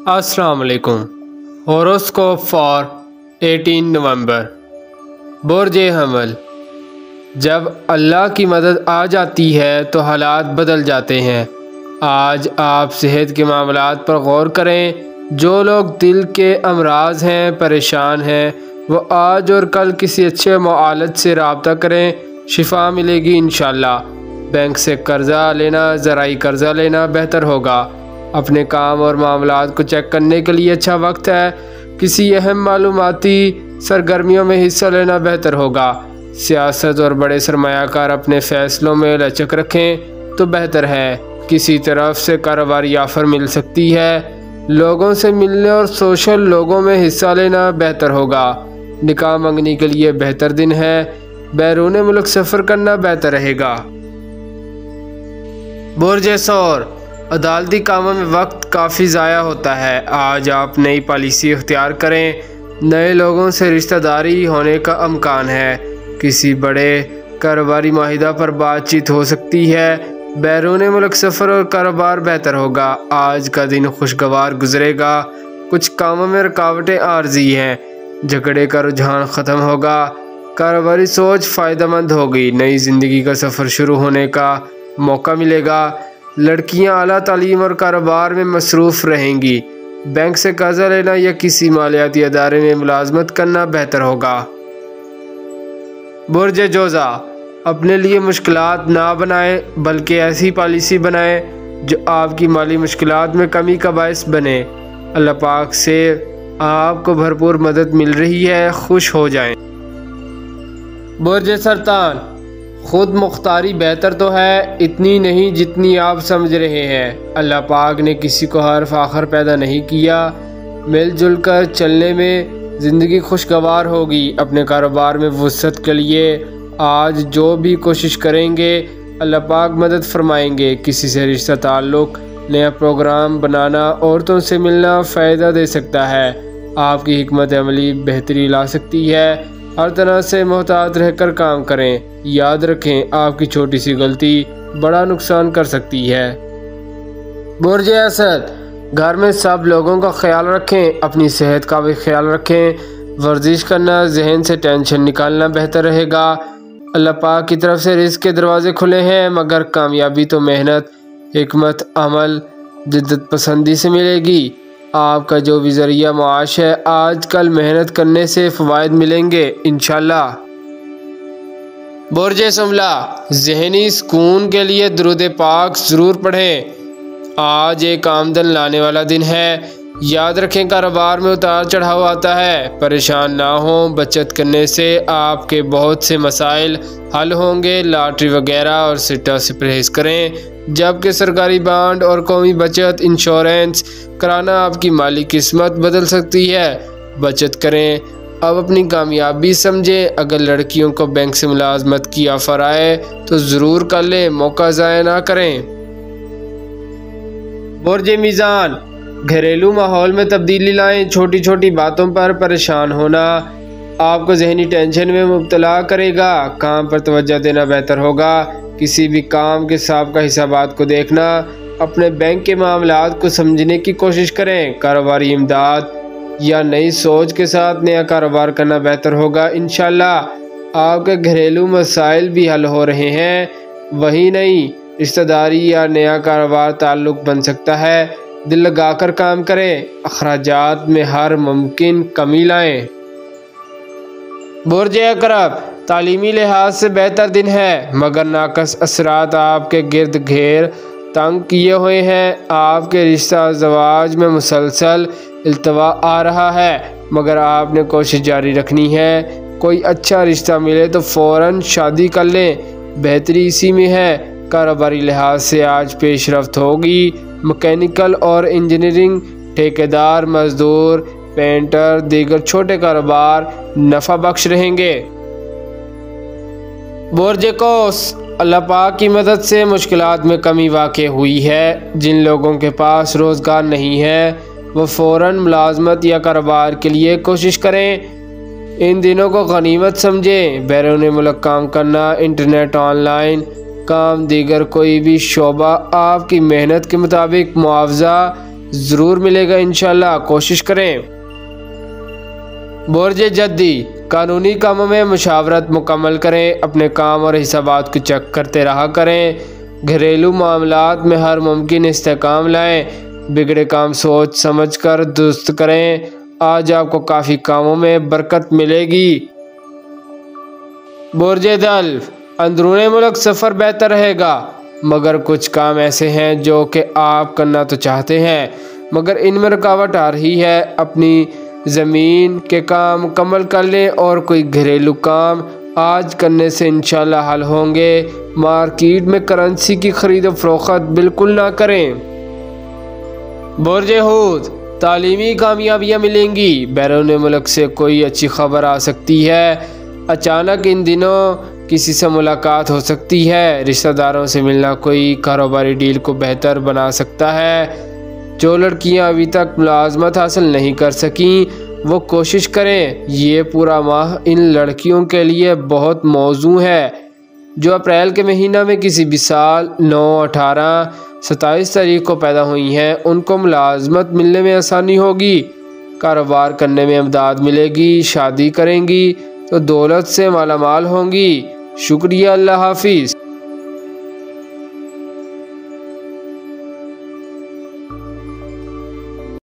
السلام علیکم۔ ہوروسکوپ فار 18 نومبر۔ برج حمل۔ جب اللہ کی مدد آ جاتی ہے تو حالات بدل جاتے ہیں۔ آج آپ صحت کے معاملات پر غور کریں۔ جو لوگ دل کے امراض ہیں، پریشان ہیں، وہ آج اور کل کسی اچھے معالج سے رابطہ کریں، شفا ملے گی انشاءاللہ۔ بینک سے قرضہ لینا، زرعی قرضہ لینا بہتر ہوگا۔ اپنے کام اور معاملات کو چیک کرنے کے لیے اچھا وقت ہے۔ کسی اہم معلوماتی سرگرمیوں میں حصہ لینا بہتر ہوگا۔ سیاست اور بڑے سرمایہ کار اپنے فیصلوں میں لچک رکھیں تو بہتر ہے۔ کسی طرف سے کاروباری آفر مل سکتی ہے۔ لوگوں سے ملنے اور سوشل لوگوں میں حصہ لینا بہتر ہوگا۔ نکاح منگنی کے لیے بہتر دن ہے۔ بیرون ملک سفر کرنا بہتر رہے گا۔ برج ثور۔ عدالتی کاموں میں وقت کافی ضائع ہوتا ہے۔ آج آپ نئی پالیسی اختیار کریں۔ نئے لوگوں سے رشتہ داری ہونے کا امکان ہے۔ کسی بڑے کاروباری معاہدہ پر بات چیت ہو سکتی ہے۔ بیرون ملک سفر اور کاروبار بہتر ہوگا۔ آج کا دن خوشگوار گزرے گا۔ کچھ کاموں میں رکاوٹیں عارضی ہیں۔ جھگڑے کا رجحان ختم ہوگا۔ کاروباری سوچ فائدہ مند ہوگی۔ نئی زندگی کا سفر شروع ہونے کا موقع ملے گا۔ لڑکیاں اعلیٰ تعلیم اور کاروبار میں مصروف رہیں گی۔ بینک سے قرضہ لینا یا کسی مالیاتی ادارے میں ملازمت کرنا بہتر ہوگا۔ برج جوزا۔ اپنے لیے مشکلات نہ بنائیں بلکہ ایسی پالیسی بنائیں جو آپ کی مالی مشکلات میں کمی کا باعث بنے۔ اللہ پاک سے آپ کو بھرپور مدد مل رہی ہے، خوش ہو جائیں۔ برج سرطان۔ خود مختاری بہتر تو ہے، اتنی نہیں جتنی آپ سمجھ رہے ہیں۔ اللہ پاک نے کسی کو حرف آخر پیدا نہیں کیا۔ مل جل کر چلنے میں زندگی خوشگوار ہوگی۔ اپنے کاروبار میں وسعت کے لیے آج جو بھی کوشش کریں گے اللہ پاک مدد فرمائیں گے۔ کسی سے رشتہ تعلق، نیا پروگرام بنانا، عورتوں سے ملنا فائدہ دے سکتا ہے۔ آپ کی حکمت عملی بہتری لا سکتی ہے۔ ہر طرح سے محتاط رہ کر کام کریں۔ یاد رکھیں آپ کی چھوٹی سی غلطی بڑا نقصان کر سکتی ہے۔ برج اسد۔ گھر میں سب لوگوں کا خیال رکھیں، اپنی صحت کا بھی خیال رکھیں۔ ورزش کرنا، ذہن سے ٹینشن نکالنا بہتر رہے گا۔ اللہ پاک کی طرف سے رزق کے دروازے کھلے ہیں، مگر کامیابی تو محنت، حکمت عمل، جدت پسندی سے ملے گی۔ آپ کا جو بھی ذریعہ معاش ہے، آج کل محنت کرنے سے فوائد ملیں گے انشاءاللہ۔ برج شملہ۔ ذہنی سکون کے لیے درود پاک ضرور پڑھیں۔ آج ایک آمدن لانے والا دن ہے۔ یاد رکھیں کاروبار میں اتار چڑھاؤ آتا ہے، پریشان نہ ہوں۔ بچت کرنے سے آپ کے بہت سے مسائل حل ہوں گے۔ لاٹری وغیرہ اور سٹہ سے پرہیز کریں، جبکہ سرکاری بانڈ اور قومی بچت انشورنس کرانا آپ کی مالی قسمت بدل سکتی ہے۔ بچت کریں، اب اپنی کامیابی سمجھیں۔ اگر لڑکیوں کو بینک سے ملازمت کی آفر آئے تو ضرور کر لیں، موقع ضائع نہ کریں۔ برج میزان۔ گھریلو ماحول میں تبدیلی لائیں۔ چھوٹی چھوٹی باتوں پر پریشان ہونا آپ کو ذہنی ٹینشن میں مبتلا کرے گا۔ کام پر توجہ دینا بہتر ہوگا۔ کسی بھی کام کے سابقہ حسابات کو دیکھنا۔ اپنے بینک کے معاملات کو سمجھنے کی کوشش کریں۔ کاروباری امداد یا نئی سوچ کے ساتھ نیا کاروبار کرنا بہتر ہوگا انشاءاللہ۔ آپ کے گھریلو مسائل بھی حل ہو رہے ہیں۔ وہی نہیں، رشتہ داری یا نیا کاروبار تعلق بن سکتا ہے۔ دل لگا کر کام کریں، اخراجات میں ہر ممکن کمی لائیں۔ برج عقرب۔ تعلیمی لحاظ سے بہتر دن ہے، مگر ناقص اثرات آپ کے گرد گھیر تنگ کیے ہوئے ہیں۔ آپ کے رشتہ زواج میں مسلسل التوا آ رہا ہے، مگر آپ نے کوشش جاری رکھنی ہے۔ کوئی اچھا رشتہ ملے تو فوراً شادی کر لیں، بہتری اسی میں ہے۔ کاروباری لحاظ سے آج پیش رفت ہوگی۔ مکینیکل اور انجینئرنگ، ٹھیکیدار، مزدور، پینٹر، دیگر چھوٹے کاروبار نفع بخش رہیں گے۔ برج قوس۔ اللہ پاک کی مدد سے مشکلات میں کمی واقع ہوئی ہے۔ جن لوگوں کے پاس روزگار نہیں ہے وہ فوراً ملازمت یا کاروبار کے لیے کوشش کریں۔ ان دنوں کو غنیمت سمجھیں۔ بیرون ملک کام کرنا، انٹرنیٹ، آن لائن کام، دیگر کوئی بھی شعبہ آپ کی محنت کے مطابق معاوضہ ضرور ملے گا انشاءاللہ، کوشش کریں۔ برج جدی، قانونی کاموں میں مشاورت مکمل کریں، اپنے کام اور حسابات کو چیک کرتے رہا کریں، گھریلو معاملات میں ہر ممکن استحکام لائیں، بگڑے کام سوچ سمجھ کر درست کریں، آج آپ کو کافی کاموں میں برکت ملے گی۔ برج دلو، اندرون ملک سفر بہتر رہے گا، مگر کچھ کام ایسے ہیں جو کہ آپ کرنا تو چاہتے ہیں مگر ان میں رکاوٹ آ رہی ہے، اپنی زمین کے کام مکمل کر لیں اور کوئی گھریلو کام آج کرنے سے انشاءاللہ حل ہوں گے۔ مارکیٹ میں کرنسی کی خرید و فروخت بالکل نہ کریں۔ برج حوت، تعلیمی کامیابیاں ملیں گی، بیرون ملک سے کوئی اچھی خبر آ سکتی ہے، اچانک ان دنوں کسی سے ملاقات ہو سکتی ہے، رشتہ داروں سے ملنا کوئی کاروباری ڈیل کو بہتر بنا سکتا ہے۔ جو لڑکیاں ابھی تک ملازمت حاصل نہیں کر سکیں وہ کوشش کریں، یہ پورا ماہ ان لڑکیوں کے لیے بہت موزوں ہے۔ جو اپریل کے مہینہ میں کسی بھی سال 9، 18، 27 تاریخ کو پیدا ہوئی ہیں ان کو ملازمت ملنے میں آسانی ہوگی، کاروبار کرنے میں امداد ملے گی، شادی کریں گی تو دولت سے مالا مال ہوں گی۔ شکریہ، اللہ حافظ۔